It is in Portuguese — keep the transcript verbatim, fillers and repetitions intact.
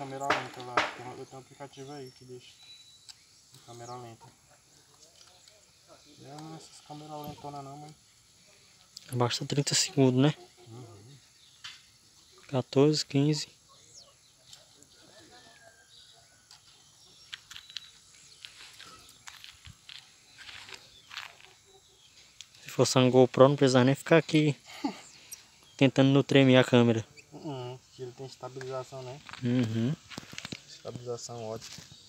câmera lenta lá. Eu tenho um aplicativo aí que deixa câmera lenta. Eu não essas câmeras lentonas não, mas... Basta trinta segundos, né? Uhum. quatorze, quinze. Se fosse uma GoPro, não precisava nem ficar aqui tentando não tremer a câmera. Uhum. Ele tem estabilização, né? Uhum. Estabilização ótima.